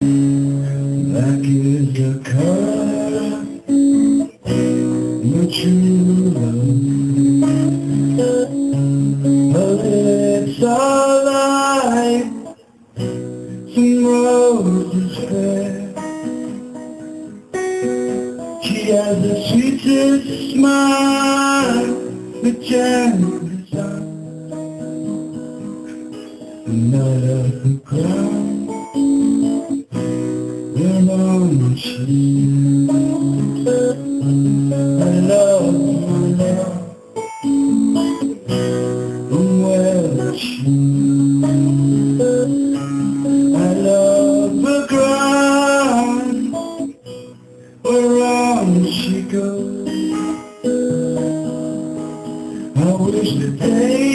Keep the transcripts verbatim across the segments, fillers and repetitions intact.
Black is the color your true love. Her lips are like some roses fair. She has the sweetest smile, the gentlest eyes. And out of the ground, you're on the sheet. I love my love, and where is she? I love the ground, whereon she goes. I wish the day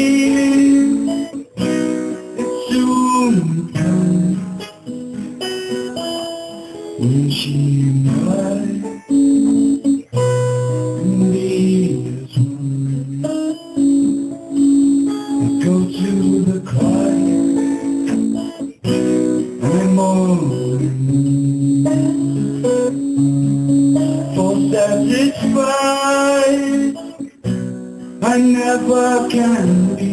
it soon would come when she might be as one. I go to the quiet, I'm only for satisfied. I never can be.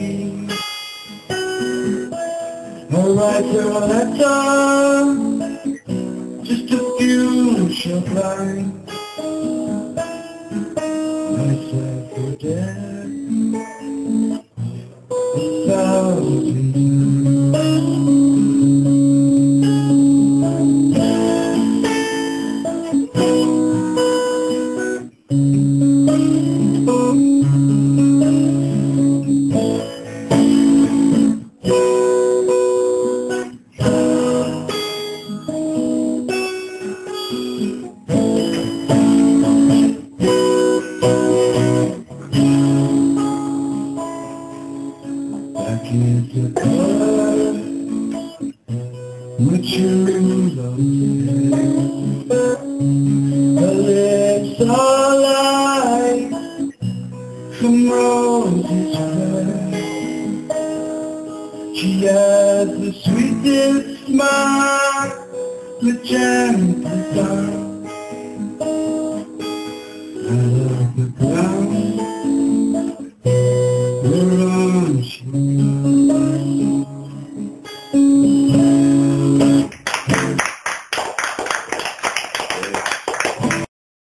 I write her a letter, just a few short lines. I slept for death a thousand Black is the color which you love. Her lips are like some roses red. She has the sweetest smile, the gentlest eyes.